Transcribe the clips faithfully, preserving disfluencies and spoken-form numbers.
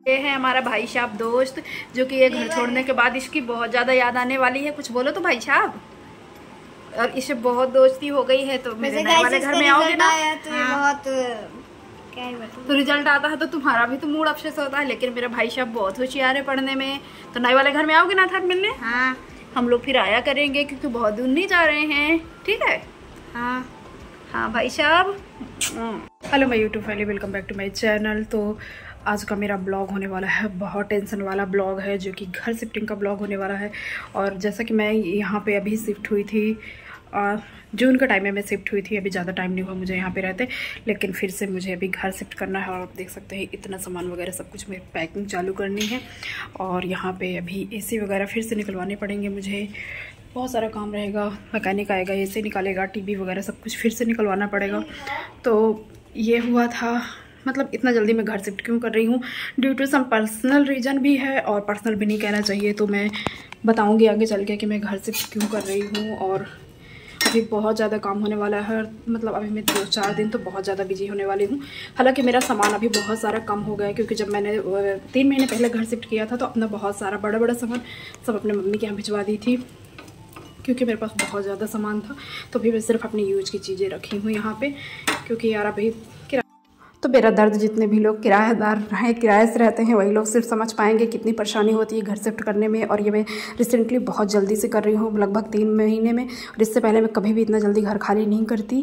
ये है हमारा भाई साहब दोस्त, जो कि ये घर छोड़ने के बाद इसकी बहुत ज़्यादा याद आने वाली है। कुछ बोलो तो भाई साहब। और इससे बहुत दोस्ती हो गई है, तो मेरे नए वाले घर में आओगे ना तो हाँ। बहुत क्या ही बताऊं। तो रिजल्ट आता है तो तुम्हारा भी तो मूड अफसेस होता है, लेकिन मेरा भाई साहब बहुत होशियार है पढ़ने में। तो नए वाले घर में आओगे ना थर्ड मिलने? हाँ हम लोग फिर आया करेंगे, क्योंकि बहुत दूर नहीं जा रहे हैं। ठीक है? हाँ हाँ भाई साहब। Hello my YouTube family, welcome back to my channel. तो आज का मेरा ब्लॉग होने वाला है बहुत टेंशन वाला ब्लॉग है, जो कि घर शिफ्टिंग का ब्लॉग होने वाला है। और जैसा कि मैं यहाँ पे अभी शिफ्ट हुई थी, जून के टाइम में मैं शिफ्ट हुई थी। अभी ज़्यादा टाइम नहीं हुआ मुझे यहाँ पे रहते, लेकिन फिर से मुझे अभी घर शिफ्ट करना है। और आप देख सकते हैं इतना सामान वगैरह सब कुछ मेरी पैकिंग चालू करनी है। और यहाँ पे अभी एसी वगैरह फिर से निकलवाने पड़ेंगे मुझे, बहुत सारा काम रहेगा। मैकेनिक आएगा, एसी निकालेगा, टीवी वगैरह सब कुछ फिर से निकलवाना पड़ेगा। तो ये हुआ था, मतलब इतना जल्दी मैं घर शिफ्ट क्यों कर रही हूँ, due to some personal reason भी है, और पर्सनल भी नहीं कहना चाहिए। तो मैं बताऊँगी आगे चल के कि मैं घर शिफ्ट क्यों कर रही हूँ। और अभी बहुत ज़्यादा काम होने वाला है, मतलब अभी मैं दो चार दिन तो बहुत ज़्यादा बिजी होने वाली हूँ। हालांकि मेरा सामान अभी बहुत सारा कम हो गया है, क्योंकि जब मैंने तीन महीने पहले घर शिफ्ट किया था तो अपना बहुत सारा बड़ा बड़ा सामान सब अपने मम्मी के यहाँ भिजवा दी थी, क्योंकि मेरे पास बहुत ज़्यादा सामान था। तो अभी मैं सिर्फ अपनी यूज की चीज़ें रखी हूँ यहाँ पे, क्योंकि यार अभी किराया, तो मेरा दर्द जितने भी लोग किराएदार हैं, किराए से रहते हैं, वही लोग सिर्फ समझ पाएंगे कितनी परेशानी होती है घर शिफ्ट करने में। और ये मैं रिसेंटली बहुत जल्दी से कर रही हूँ, लगभग तीन महीने में। और इससे पहले मैं कभी भी इतना जल्दी घर खाली नहीं करती।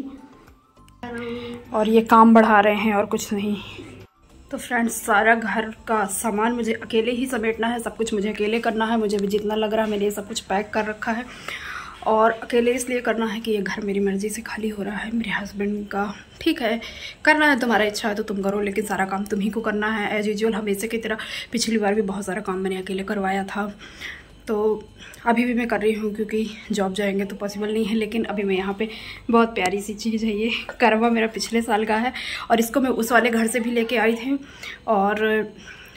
और ये काम बढ़ा रहे हैं और कुछ नहीं। तो फ्रेंड्स, सारा घर का सामान मुझे अकेले ही समेटना है, सब कुछ मुझे अकेले करना है। मुझे भी जितना लग रहा है मैंने ये सब कुछ पैक कर रखा है, और अकेले इसलिए करना है कि ये घर मेरी मर्ज़ी से खाली हो रहा है। मेरे हस्बैंड का ठीक है, करना है तुम्हारा इच्छा है तो तुम करो, लेकिन सारा काम तुम ही को करना है एज यूजुअल, हमेशा की तरह। पिछली बार भी बहुत सारा काम मैंने अकेले करवाया था, तो अभी भी मैं कर रही हूँ, क्योंकि जॉब जाएंगे तो पॉसिबल नहीं है। लेकिन अभी मैं यहाँ पे बहुत प्यारी सी चीज़ है, ये करवा मेरा पिछले साल का है, और इसको मैं उस वाले घर से भी लेके आई थी। और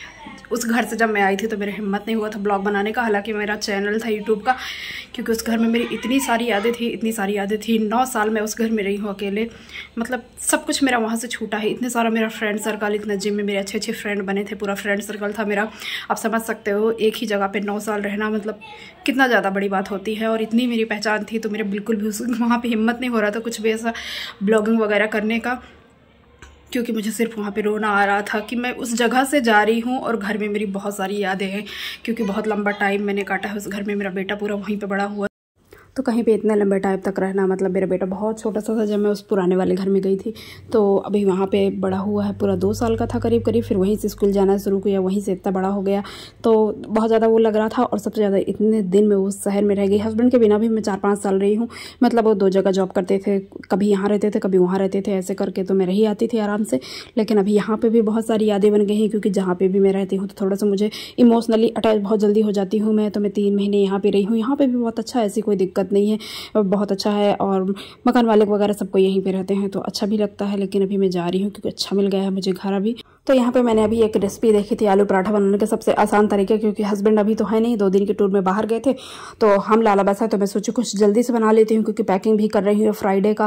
उस घर से जब मैं आई थी तो मेरा हिम्मत नहीं हुआ था ब्लॉग बनाने का, हालांकि मेरा चैनल था यूट्यूब का, क्योंकि उस घर में मेरी इतनी सारी यादें थी, इतनी सारी यादें थी। नौ साल मैं उस घर में रही हूँ अकेले, मतलब सब कुछ मेरा वहाँ से छूटा है। इतने सारा मेरा फ्रेंड सर्कल, इतना जिम में मेरे अच्छे अच्छे फ्रेंड बने थे, पूरा फ्रेंड सर्कल था मेरा। आप समझ सकते हो एक ही जगह पे नौ साल रहना मतलब कितना ज़्यादा बड़ी बात होती है। और इतनी मेरी पहचान थी, तो मेरे बिल्कुल भी उस वहाँ पर हिम्मत नहीं हो रहा था कुछ भी ऐसा ब्लॉगिंग वगैरह करने का, क्योंकि मुझे सिर्फ वहाँ पे रोना आ रहा था कि मैं उस जगह से जा रही हूँ और घर में मेरी बहुत सारी यादें हैं, क्योंकि बहुत लंबा टाइम मैंने काटा है उस घर में। मेरा बेटा पूरा वहीं पे बड़ा हुआ, तो कहीं पे इतने लंबे टाइम तक रहना, मतलब मेरा बेटा बहुत छोटा सा था जब मैं उस पुराने वाले घर में गई थी। तो अभी वहाँ पे बड़ा हुआ है, पूरा दो साल का था करीब करीब, फिर वहीं से स्कूल जाना शुरू किया, वहीं से इतना बड़ा हो गया। तो बहुत ज़्यादा वो लग रहा था, और सबसे ज़्यादा इतने दिन मैं उस शहर में रह गई। हस्बैंड के बिना भी मैं चार पाँच साल रही हूँ, मतलब वो दो जगह जॉब करते थे, कभी यहाँ रहते थे कभी वहाँ रहते थे, ऐसे करके तो मैं रही आती थी आराम से। लेकिन अभी यहाँ पर भी बहुत सारी यादें बन गई हैं, क्योंकि जहाँ पर भी मैं रहती हूँ तो थोड़ा सा मुझे इमोशनली अटैच बहुत जल्दी हो जाती हूँ मैं। तो मैं तीन महीने यहाँ पर रही हूँ, यहाँ पर भी बहुत अच्छा है, ऐसी कोई दिक्कत नहीं है, बहुत अच्छा है। और मकान मालिक वगैरह सबको यहीं पे रहते हैं, तो अच्छा भी लगता है। लेकिन अभी मैं जा रही हूँ क्योंकि अच्छा मिल गया है मुझे घर अभी। तो यहाँ पे मैंने अभी एक रेसिपी देखी थी आलू पराठा बनाने का, सबसे आसान तरीका, क्योंकि हस्बैंड अभी तो है नहीं, दो दिन के टूर में बाहर गए थे, तो हम लाला बसा, तो मैं सोची कुछ जल्दी से बना लेती हूँ, क्योंकि पैकिंग भी कर रही हूँ। फ्राइडे का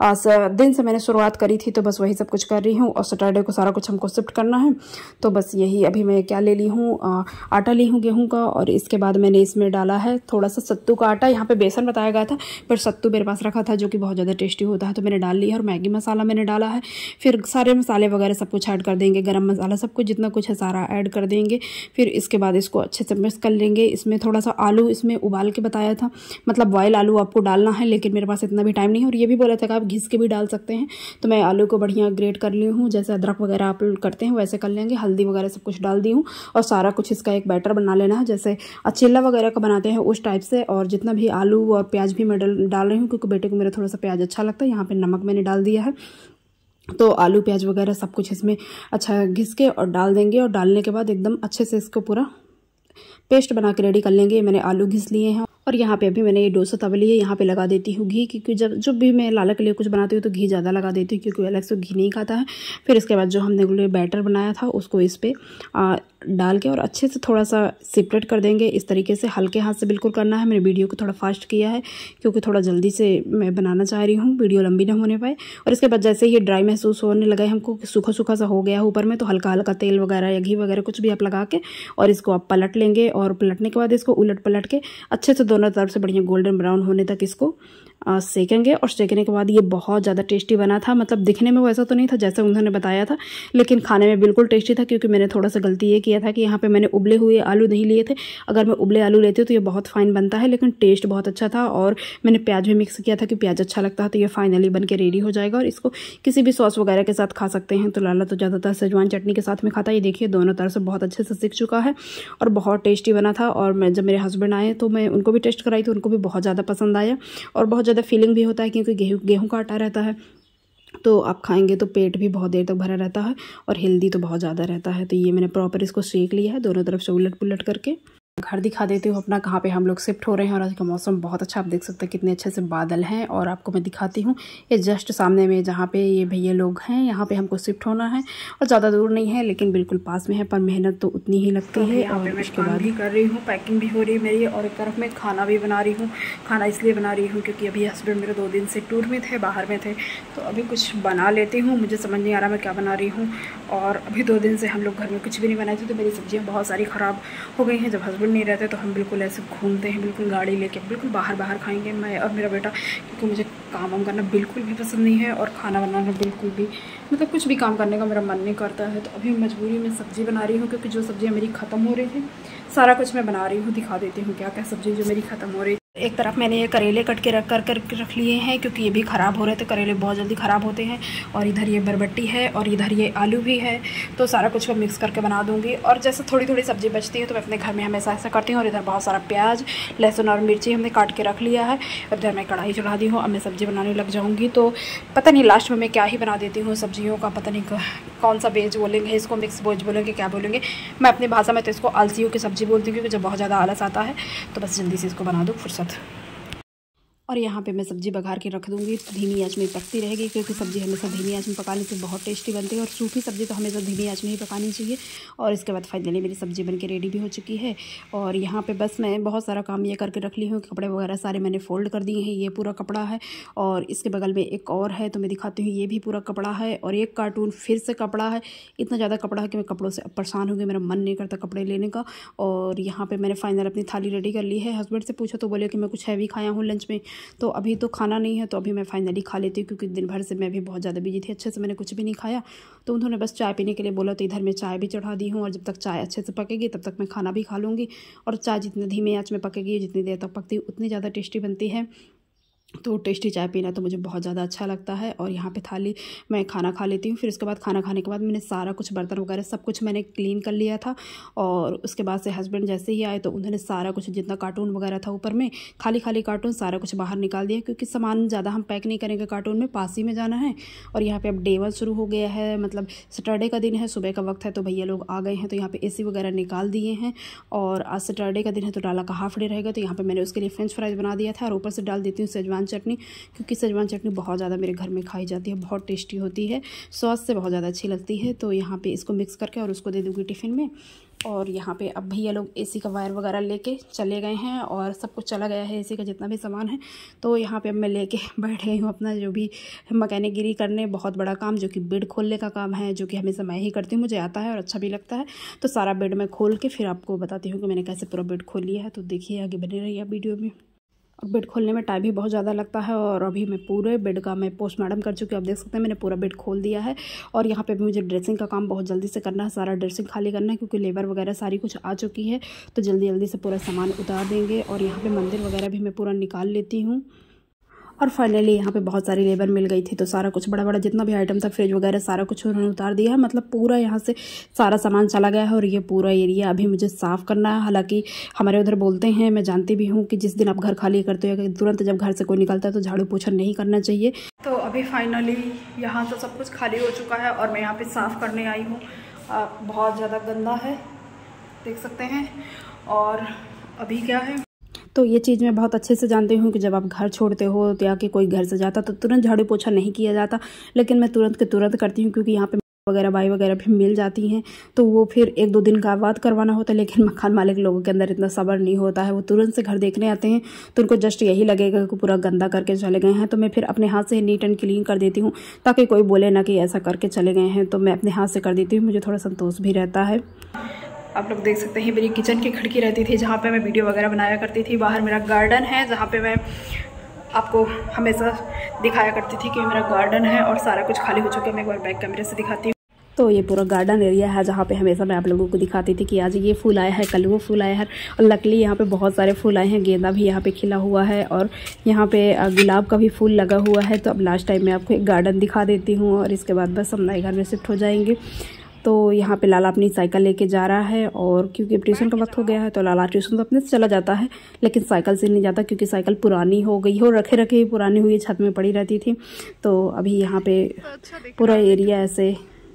दिन से मैंने शुरुआत करी थी, तो बस वही सब कुछ कर रही हूँ, और सैटरडे को सारा कुछ हमको शिफ्ट करना है। तो बस यही अभी मैं क्या ले ली हूँ, आटा ली हूँ गेहूँ का, और इसके बाद मैंने इसमें डाला है थोड़ा सा सत्तू का आटा। यहाँ पे बेसन बताया गया था, पर सत्तू मेरे पास रखा था जो कि बहुत ज़्यादा टेस्टी होता है, तो मैंने डाल लिया। और मैगी मसाला मैंने डाला है, फिर सारे मसाले वगैरह सब कुछ ऐड कर देंगे, गरम मसाला सब कुछ जितना कुछ है सारा ऐड कर देंगे। फिर इसके बाद इसको अच्छे से मिक्स कर लेंगे। इसमें थोड़ा सा आलू इसमें उबाल के बताया था, मतलब बॉयल आलू आपको डालना है, लेकिन मेरे पास इतना भी टाइम नहीं है। और ये भी बोला था कि आप घिस के भी डाल सकते हैं, तो मैं आलू को बढ़िया ग्रेट कर ली हूँ, जैसे अदरक वगैरह आप करते हैं वैसे कर लेंगे। हल्दी वगैरह सब कुछ डाल दी हूँ, और सारा कुछ इसका एक बैटर बना लेना है, जैसे चिल्ला वगैरह का बनाते हैं उस टाइप से। और जितना भी आलू और प्याज भी मैं डाल रही हूँ, क्योंकि बेटे को मेरा थोड़ा सा प्याज अच्छा लगता है। यहाँ पे नमक मैंने डाल दिया है, तो आलू प्याज वगैरह सब कुछ इसमें अच्छा घिस के और डाल देंगे। और डालने के बाद एकदम अच्छे से इसको पूरा पेस्ट बना के रेडी कर लेंगे। मैंने आलू घिस लिए हैं, और यहाँ पे अभी मैंने ये डोसा तवली है, यहाँ पे लगा देती हूँ घी, क्योंकि जब जब भी मैं लाला के लिए कुछ बनाती हूँ तो घी ज़्यादा लगा देती हूँ, क्योंकि अलग से घी नहीं खाता है। फिर इसके बाद जो हमने बैटर बनाया था उसको इस पर डाल के और अच्छे से थोड़ा सा सेपरेट कर देंगे। इस तरीके से हल्के हाथ से बिल्कुल करना है। मैंने वीडियो को थोड़ा फास्ट किया है क्योंकि थोड़ा जल्दी से मैं बनाना चाह रही हूँ, वीडियो लंबी ना होने पाए। और इसके बाद जैसे ये ड्राई महसूस होने लगा है हमको, सूखा सूखा सा हो गया है ऊपर में, तो हल्का हल्का तेल वगैरह या घी वगैरह कुछ भी आप लगा के और इसको आप पलट लेंगे। और पलटने के बाद इसको उलट पलट के अच्छे से दोनों तरफ से बढ़िया गोल्डन ब्राउन होने तक इसको आ, सेकेंगे। और सेकने के बाद ये बहुत ज़्यादा टेस्टी बना था। मतलब दिखने में वैसा तो नहीं था जैसे उन्होंने बताया था, लेकिन खाने में बिल्कुल टेस्टी था। क्योंकि मैंने थोड़ा सा गलती ये किया था कि यहाँ पे मैंने उबले हुए आलू नहीं लिए थे। अगर मैं उबले आलू लेती हूँ तो ये बहुत फाइन बनता है, लेकिन टेस्ट बहुत अच्छा था। और मैंने प्याज भी मिक्स किया था कि प्याज अच्छा लगता है। तो ये फाइनली बन के रेडी हो जाएगा और इसको किसी भी सॉस वगैरह के साथ खा सकते हैं। तो लाला तो ज़्यादातर सेजवान चटनी के साथ में खाता है। ये देखिए दोनों तरफ से बहुत अच्छे से सीख चुका है और बहुत टेस्टी बना था। और मैं जब मेरे हस्बैंड आए तो मैं उनको भी टेस्ट कराई, तो उनको भी बहुत ज़्यादा पसंद आया। और बहुत ज़्यादा फीलिंग भी होता है क्योंकि गेहूँ गेहूँ का आटा रहता है, तो आप खाएंगे तो पेट भी बहुत देर तक भरा रहता है और हेल्दी तो बहुत ज़्यादा रहता है। तो ये मैंने प्रॉपर इसको सेक लिया है दोनों तरफ से उलट पुलट करके। घर दिखा देती हूँ अपना, कहाँ पे हम लोग शिफ्ट हो रहे हैं। और आज का मौसम बहुत अच्छा, आप देख सकते हैं कितने अच्छे से बादल हैं। और आपको मैं दिखाती हूँ ये जस्ट सामने में जहाँ पे ये भैया लोग हैं, यहाँ पे हमको शिफ्ट होना है। और ज़्यादा दूर नहीं है लेकिन बिल्कुल पास में है, पर मेहनत तो उतनी ही लगती है। और उसके बाद भी कर रही हूँ, पैकिंग भी हो रही है मेरी और एक तरफ में खाना भी बना रही हूँ। खाना इसलिए बना रही हूँ क्योंकि अभी हस्बैंड मेरे दो दिन से टूर में थे, बाहर में थे, तो अभी कुछ बना लेती हूँ। मुझे समझ नहीं आ रहा मैं क्या बना रही हूँ। और अभी दो दिन से हम लोग घर में कुछ भी नहीं बनाए थे, तो मेरी सब्जियाँ बहुत सारी ख़राब हो गई हैं। जब हस्बैंड नहीं रहते तो हम बिल्कुल ऐसे घूमते हैं, बिल्कुल गाड़ी लेके बिल्कुल बाहर बाहर खाएंगे मैं और मेरा बेटा, क्योंकि मुझे काम वाम करना बिल्कुल भी पसंद नहीं है और खाना बनाना बिल्कुल भी, मतलब कुछ भी काम करने का मेरा मन नहीं करता है। तो अभी मजबूरी में सब्ज़ी बना रही हूँ क्योंकि जो सब्जियाँ मेरी ख़त्म हो रही थी सारा कुछ मैं बना रही हूँ। दिखा देती हूँ क्या क्या सब्ज़ी जो मेरी ख़त्म हो रही है। एक तरफ मैंने ये करेले कट के रख कर कर रख लिए हैं क्योंकि ये भी ख़राब हो रहे थे, करेले बहुत जल्दी ख़राब होते हैं। और इधर ये बरबट्टी है और इधर ये आलू भी है, तो सारा कुछ मैं मिक्स करके बना दूँगी। और जैसे थोड़ी थोड़ी सब्ज़ी बचती है तो मैं अपने घर में हमेशा ऐसा करती हूँ। और इधर बहुत सारा प्याज, लहसुन और मिर्ची हमने काट के रख लिया है। इधर मैं कढ़ाई चढ़ा दी हूँ, अब मैं सब्ज़ी बनाने लग जाऊँगी। तो पता नहीं लास्ट में मैं क्या ही बना देती हूँ सब्जियों का, पता नहीं कौन सा वेज बोलेंगे इसको, मिक्स वेज बोलेंगे, क्या बोलेंगे। मैं अपनी भाषा में तो इसको आलसियों की सब्ज़ी बोलती हूँ क्योंकि जब बहुत ज़्यादा आलस आता है तो बस जल्दी से इसको बना दो फुर्सत। और यहाँ पे मैं सब्ज़ी बघार के रख दूँगी, धीमी आंच में पकती रहेगी क्योंकि सब्ज़ी हमेशा धीमी आंच में पकाने से बहुत टेस्टी बनती है। और सूखी सब्ज़ी तो हमेशा धीमी आंच में ही पकानी चाहिए। और इसके बाद फाइनली मेरी सब्ज़ी बन के रेडी भी हो चुकी है। और यहाँ पे बस मैं बहुत सारा काम ये करके रख ली हूँ, कपड़े वगैरह सारे मैंने फ़ोल्ड कर दिए हैं। ये पूरा कपड़ा है और इसके बगल में एक और है तो मैं दिखाती हूँ, ये भी पूरा कपड़ा है। और एक कार्टून फिर से कपड़ा है, इतना ज़्यादा कपड़ा है कि मैं कपड़ों से परेशान हो गई, मेरा मन नहीं करता कपड़े लेने का। और यहाँ पर मैंने फाइनल अपनी थाली रेडी कर ली है। हस्बैंड से पूछा तो बोले कि मैं कुछ हैवी खाया हूँ लंच में, तो अभी तो खाना नहीं है, तो अभी मैं फाइनली खा लेती हूँ क्योंकि दिन भर से मैं भी बहुत ज़्यादा बिजी थी, अच्छे से मैंने कुछ भी नहीं खाया। तो उन्होंने बस चाय पीने के लिए बोला, तो इधर मैं चाय भी चढ़ा दी हूँ। और जब तक चाय अच्छे से पकेगी तब तक मैं खाना भी खा लूँगी। और चाय जितनी धीमी आंच में पकेगी, जितनी देर तक पकती है उतनी ज़्यादा टेस्टी बनती है। तो टेस्टी चाय पीना तो मुझे बहुत ज़्यादा अच्छा लगता है। और यहाँ पे थाली मैं खाना खा लेती हूँ। फिर उसके बाद खाना खाने के बाद मैंने सारा कुछ बर्तन वगैरह सब कुछ मैंने क्लीन कर लिया था। और उसके बाद से हस्बैंड जैसे ही आए तो उन्होंने सारा कुछ जितना कार्टून वगैरह था ऊपर में, खाली खाली कार्टून सारा कुछ बाहर निकाल दिया क्योंकि सामान ज़्यादा हम पैक नहीं करेंगे, कार्टून में पास ही में जाना है। और यहाँ पर अब डे वन शुरू हो गया है, मतलब सैटरडे का दिन है, सुबह का वक्त है, तो भैया लोग आ गए हैं। तो यहाँ पर ए सी वगैरह निकाल दिए हैं। और आज सैटरडे का दिन है तो डाला का हाफ डे रहेगा, तो यहाँ पर मैंने उसके लिए फ्रेंच फ्राइज बना दिया था। और ऊपर से डाल देती हूँ सेजवान चटनी, क्योंकि सेजवान चटनी बहुत ज़्यादा मेरे घर में खाई जाती है, बहुत टेस्टी होती है, सॉस से बहुत ज़्यादा अच्छी लगती है। तो यहाँ पे इसको मिक्स करके और उसको दे दूँगी टिफ़िन में। और यहाँ पे अब भैया लोग एसी का वायर वगैरह लेके चले गए हैं और सब कुछ चला गया है, एसी का जितना भी सामान है। तो यहाँ पे अब मैं लेके बैठ गई हूँ अपना जो भी मैकेनिकगिरी करने, बहुत बड़ा काम जो कि बेड खोलने का काम है, जो कि हमेशा मैं ही करती हूँ, मुझे आता है और अच्छा भी लगता है। तो सारा बेड मैं खोल के फिर आपको बताती हूँ कि मैंने कैसे पूरा बेड खोल लिया है। तो देखिए आगे बने रहिए वीडियो में। और बेड खोलने में टाइम भी बहुत ज़्यादा लगता है। और अभी मैं पूरे बेड का मैं पोस्टमार्टम कर चुकी हूँ, आप देख सकते हैं मैंने पूरा बेड खोल दिया है। और यहाँ पे भी मुझे ड्रेसिंग का काम बहुत जल्दी से करना है, सारा ड्रेसिंग खाली करना है क्योंकि लेबर वगैरह सारी कुछ आ चुकी है। तो जल्दी जल्दी से पूरा सामान उतार देंगे। और यहाँ पे मंदिर वगैरह भी मैं पूरा निकाल लेती हूँ। और फाइनली यहाँ पे बहुत सारी लेबर मिल गई थी, तो सारा कुछ बड़ा बड़ा जितना भी आइटम था, फ्रिज वगैरह सारा कुछ उन्होंने उतार दिया है। मतलब पूरा यहाँ से सारा सामान चला गया है। और ये पूरा एरिया अभी मुझे साफ़ करना है। हालांकि हमारे उधर बोलते हैं, मैं जानती भी हूँ कि जिस दिन आप घर खाली करते हो, तुरंत जब घर से कोई निकलता है तो झाड़ू पोछा नहीं करना चाहिए। तो अभी फाइनली यहाँ से सब कुछ खाली हो चुका है और मैं यहाँ पर साफ़ करने आई हूँ। बहुत ज़्यादा गंदा है, देख सकते हैं। और अभी क्या है, तो ये चीज़ मैं बहुत अच्छे से जानती हूँ कि जब आप घर छोड़ते हो तो या कि कोई घर से जाता तो तुरंत झाड़ू पोछा नहीं किया जाता, लेकिन मैं तुरंत के तुरंत करती हूँ क्योंकि यहाँ पे वगैरह बाई वगैरह भी मिल जाती हैं, तो वो फिर एक दो दिन का बाद करवाना होता है। लेकिन मकान मालिक लोगों के अंदर इतना सब्र नहीं होता है, वो तुरंत से घर देखने आते हैं तो उनको जस्ट यही लगेगा कि पूरा गंदा करके चले गए हैं। तो मैं फिर अपने हाथ से नीट एंड क्लीन कर देती हूँ ताकि कोई बोले ना कि ऐसा करके चले गए हैं, तो मैं अपने हाथ से कर देती हूँ, मुझे थोड़ा संतोष भी रहता है। आप लोग देख सकते हैं मेरी किचन की खिड़की रहती थी जहाँ पे मैं वीडियो वगैरह बनाया करती थी। बाहर मेरा गार्डन है जहाँ पे मैं आपको हमेशा दिखाया करती थी कि मेरा गार्डन है, और सारा कुछ खाली हो चुका है। मैं एक बार बैक कैमरे से दिखाती हूँ। तो ये पूरा गार्डन एरिया है जहाँ पे हमेशा मैं आप लोगों को दिखाती थी कि आज ये फूल आया है, कल वो फूल आया है, और लकली यहाँ पे बहुत सारे फूल आए हैं। गेंदा भी यहाँ पे खिला हुआ है और यहाँ पे गुलाब का भी फूल लगा हुआ है। तो अब लास्ट टाइम मैं आपको एक गार्डन दिखा देती हूँ और इसके बाद बस हम नए घर में शिफ्ट हो जाएंगे। तो यहाँ पे लाला अपनी साइकिल लेके जा रहा है, और क्योंकि ट्यूशन का वक्त हो गया है तो लाला ट्यूशन तो अपने से चला जाता है, लेकिन साइकिल से नहीं जाता क्योंकि साइकिल पुरानी हो गई हो, रखे रखे ही पुरानी हुई, छत में पड़ी रहती थी। तो अभी यहाँ पे पूरा एरिया ऐसे,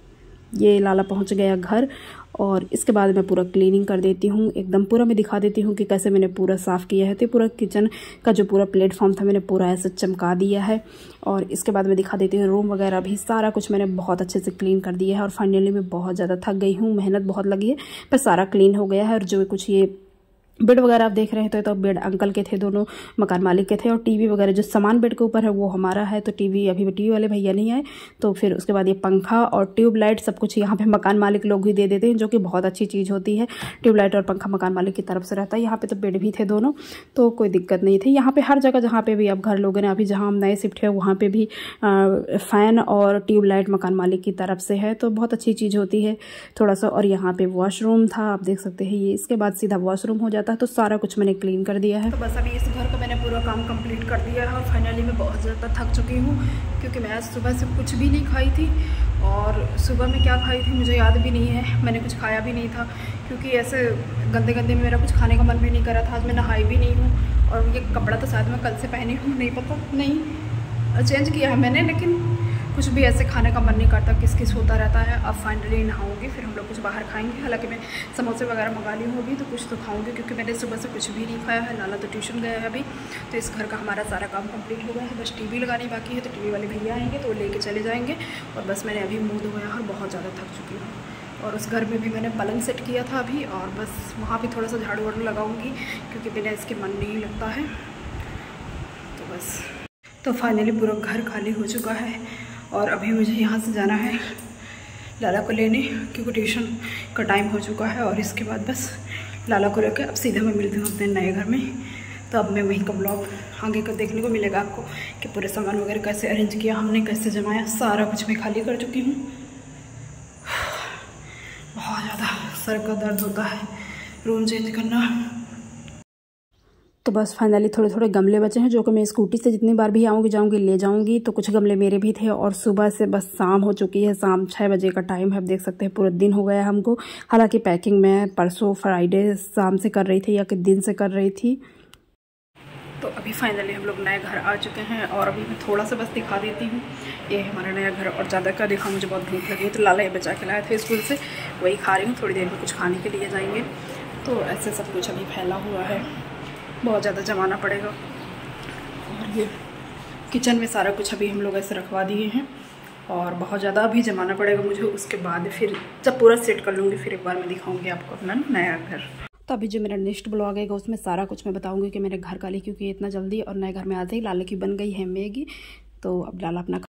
ये लाला पहुँच गया घर, और इसके बाद मैं पूरा क्लीनिंग कर देती हूँ, एकदम पूरा मैं दिखा देती हूँ कि कैसे मैंने पूरा साफ़ किया है। तो पूरा किचन का जो पूरा प्लेटफॉर्म था मैंने पूरा ऐसे चमका दिया है, और इसके बाद मैं दिखा देती हूँ रूम वगैरह भी सारा कुछ मैंने बहुत अच्छे से क्लीन कर दिया है। और फाइनली मैं बहुत ज़्यादा थक गई हूँ, मेहनत बहुत लगी है, पर सारा क्लीन हो गया है। और जो कुछ ये बेड वगैरह आप देख रहे हैं तो, तो बेड अंकल के थे, दोनों मकान मालिक के थे, और टीवी वगैरह जो सामान बेड के ऊपर है वो हमारा है। तो टीवी अभी टीवी वाले भैया नहीं आए, तो फिर उसके बाद ये पंखा और ट्यूबलाइट सब कुछ यहाँ पे मकान मालिक लोग ही दे देते हैं, जो कि बहुत अच्छी चीज़ होती है। ट्यूबलाइट और पंखा मकान मालिक की तरफ से रहता है। यहाँ पे तो बेड भी थे दोनों, तो कोई दिक्कत नहीं थी। यहाँ पे हर जगह जहाँ पे भी अब घर लोगों ने, अभी जहाँ हम नए शिफ्ट है वहाँ पे भी फ़ैन और ट्यूबलाइट मकान मालिक की तरफ से है, तो बहुत अच्छी चीज़ होती है थोड़ा सा। और यहाँ पे वॉशरूम था, आप देख सकते हैं, ये इसके बाद सीधा वॉशरूम हो जाता है। तो सारा कुछ मैंने क्लीन कर दिया है। तो बस अभी इस घर का मैंने पूरा काम कंप्लीट कर दिया है, और फाइनली मैं बहुत ज़्यादा थक चुकी हूँ क्योंकि मैं आज सुबह से कुछ भी नहीं खाई थी। और सुबह में क्या खाई थी मुझे याद भी नहीं है, मैंने कुछ खाया भी नहीं था क्योंकि ऐसे गंदे गंदे में मेरा कुछ खाने का मन भी नहीं कर रहा था। आज मैं नहाई भी नहीं हूँ, और ये कपड़ा तो शायद मैं कल से पहनी हूँ, नहीं पता, नहीं चेंज किया है मैंने, लेकिन कुछ भी ऐसे खाने का मन नहीं करता, किस किस होता रहता है। अब फाइनली नहाऊंगी, फिर हम लोग कुछ बाहर खाएंगे। हालांकि मैं समोसे वगैरह मंगा ली हूँ अभी, तो कुछ तो खाऊंगी क्योंकि मैंने सुबह से कुछ भी नहीं खाया है। लाला तो ट्यूशन गया है अभी, तो इस घर का हमारा सारा काम कंप्लीट हो गया है। बस टीवी लगानी बाकी है, तो टीवी वाले भैया आएंगे तो वो लेके चले जाएंगे। और बस मैंने अभी मुँह धोया और बहुत ज़्यादा थक चुकी हूँ। और उस घर में भी मैंने पलंग सेट किया था अभी, और बस वहाँ भी थोड़ा सा झाड़ू वाड़ू लगाऊंगी क्योंकि बिना इसके मन नहीं लगता है। तो बस, तो फाइनली पूरा घर खाली हो चुका है, और अभी मुझे यहाँ से जाना है लाला को लेने क्योंकि ट्यूशन का टाइम हो चुका है। और इसके बाद बस लाला को लेकर अब सीधा मैं मिलती हूँ अपने नए घर में। तो अब मैं वहीं का ब्लॉग आगे का देखने को मिलेगा आपको कि पूरे सामान वगैरह कैसे अरेंज किया हमने, कैसे जमाया, सारा कुछ मैं खाली कर चुकी हूँ। बहुत ज़्यादा सर का दर्द होता है रूम चेंज करना। तो बस फाइनली थोड़े थोड़े गमले बचे हैं जो कि मैं स्कूटी से जितनी बार भी आऊँगी जाऊँगी ले जाऊँगी। तो कुछ गमले मेरे भी थे, और सुबह से बस शाम हो चुकी है, शाम छः बजे का टाइम है। आप देख सकते हैं पूरा दिन हो गया हमको। हालांकि पैकिंग मैं परसों फ्राइडे शाम से कर रही थी या कि दिन से कर रही थी। तो अभी फाइनली हम लोग नए घर आ चुके हैं, और अभी मैं थोड़ा सा बस दिखा देती हूँ। ये है हमारा नया घर, और ज़्यादा का दिखा, मुझे बहुत भूख लगी है तो लाला ये बचा के लाए थे स्कूल से, वही खा रही हूँ। थोड़ी देर में कुछ खाने के लिए जाएंगे। तो ऐसे सब कुछ अभी फैला हुआ है, बहुत ज़्यादा जमाना पड़ेगा। और ये किचन में सारा कुछ अभी हम लोग ऐसे रखवा दिए हैं, और बहुत ज़्यादा अभी जमाना पड़ेगा मुझे। उसके बाद फिर जब पूरा सेट कर लूँगी फिर एक बार मैं दिखाऊंगी आपको अपना नया घर। तो अभी जो मेरा नेक्स्ट ब्लॉग आएगा उसमें सारा कुछ मैं बताऊंगी कि मेरे घर का लिए, क्योंकि इतना जल्दी और नए घर में आते ही लाला की बन गई है मैगी। तो अब लाला अपना